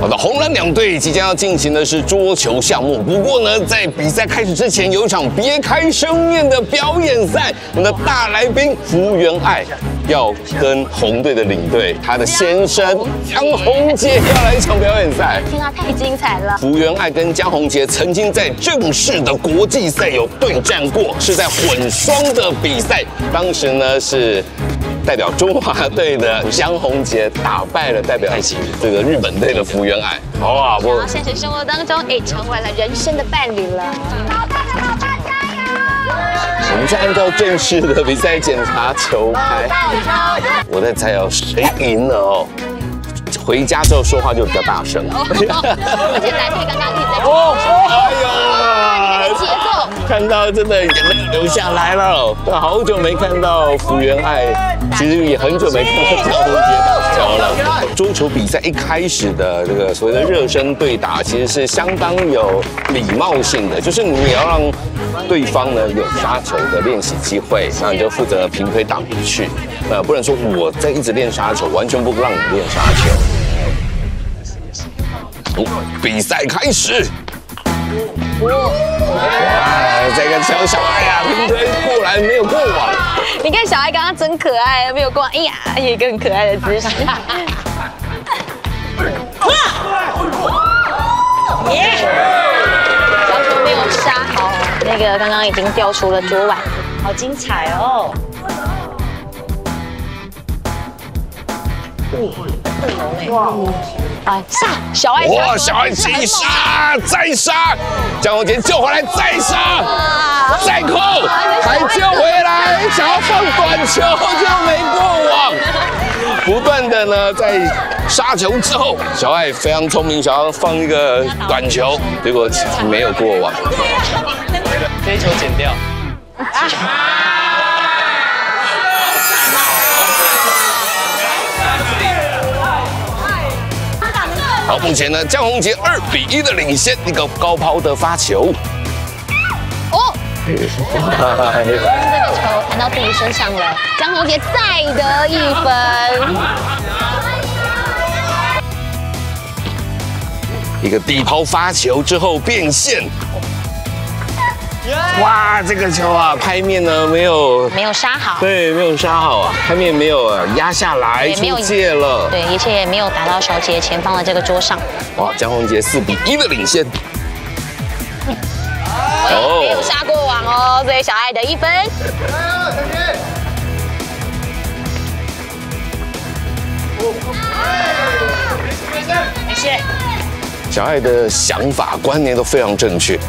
好的，红蓝两队即将要进行的是桌球项目。不过呢，在比赛开始之前，有一场别开生面的表演赛。我们的大来宾福原爱要跟红队的领队，他的先生江宏杰要来一场表演赛。 天啊，太精彩了！ 福原爱跟江宏杰曾经在正式的国际赛有对战过，是在混双的比赛。当时呢是代表中华队的江宏杰打败了代表这个日本队的福原爱。好啊， 我现实生活当中，成为了人生的伴侣了。老大加油！ 我们再按照正式的比赛检查球拍。我在猜哦，谁赢了哦？回家之后说话就比较大声。 而且来宾刚刚一直在哎呦，节奏，看到真的眼泪流下来了。好久没看到福原爱，其实也很久没看到江宏杰打球了。桌球比赛一开始的这个所谓的热身对打，其实是相当有礼貌性的，就是你要让对方呢有杀球的练习机会，那你就负责平推打回去，不能说我在一直练杀球，完全不让你练杀球。比赛开始。哇，这个球小爱呀，平推过来没有过网。 你看小爱刚刚真可爱，没有过网，哎呀，有一个很可爱的姿势。小球没有杀好，那个刚刚已经掉出了桌外，好精彩哦！哇！啊，杀！小爱哇，小爱急杀，再杀，江宏杰救回来，再杀，再扣，还救回来，想要放短球就没过网。不断的呢，在杀球之后，小爱非常聪明，想要放一个短球，结果没有过网。 这一球剪掉。 好，目前呢，江宏杰2-1的领先，一个高抛的发球。 哦，这个球弹到自己身上了，江宏杰再得1分。 一个低抛发球之后变线。哇，这个球啊，拍面呢没有杀好， 对，没有杀好啊，拍面没有压下来，出界了， 对，而且也没有打到小杰前方的这个桌上。 哇，江宏杰4-1的领先。 没有杀过网哦，所以小爱的1分。没事。 小爱的想法观念都非常正确。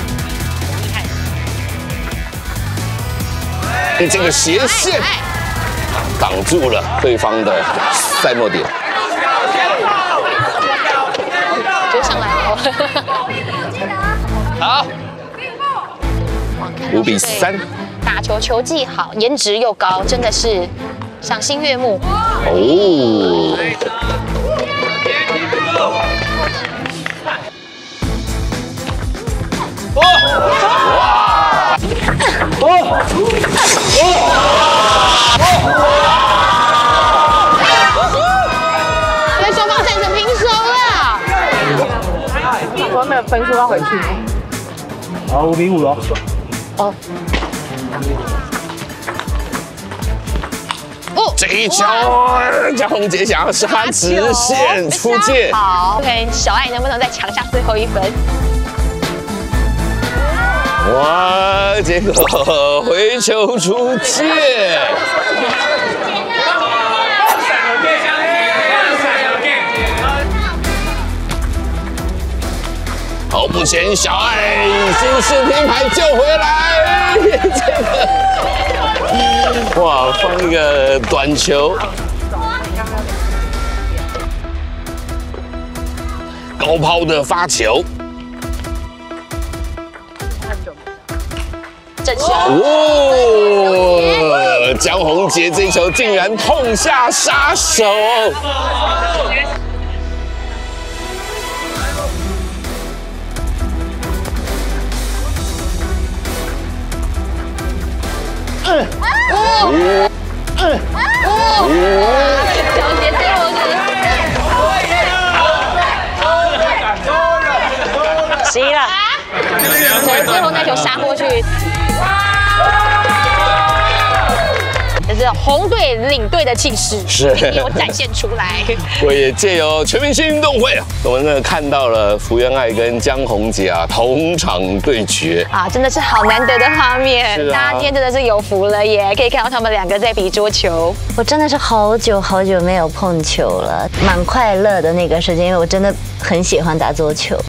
这个斜线挡住了对方的赛末点， 就上来了。 好，5-3。 打球球技好，颜值又高，真的是赏心悦目。 哦。哇！ 所以双方战成平手了。 说那个分数要回去。好，5-5了。 哦。 这一球，江宏杰想要杀直线出界。 好 ，OK， 小爱能不能再抢下最后1分？ 哇！结果回球出界。好，目前小爱已经是听牌救回来，这个哇，放一个短球，高抛的发球。哦，江宏杰这一球竟然痛下杀手。 小杰最后是了，可是最后那球杀过去。这是红队领队的气势， 是有展现出来。 我也借由全明星运动会啊，我们呢看到了福原爱跟江宏杰啊同场对决啊，真的是好难得的画面， 是啊大家今天真的是有福了耶，可以看到他们两个在比桌球。 我真的是好久没有碰球了，蛮快乐的那个时间，因为我真的很喜欢打桌球。